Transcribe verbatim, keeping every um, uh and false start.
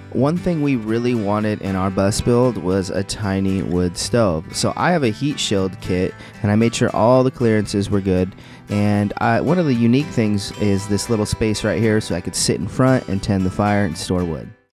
One thing we really wanted in our bus build was a tiny wood stove. So I have a heat shield kit, and I made sure all the clearances were good. And I, one of the unique things is this little space right here, so I could sit in front and tend the fire and store wood.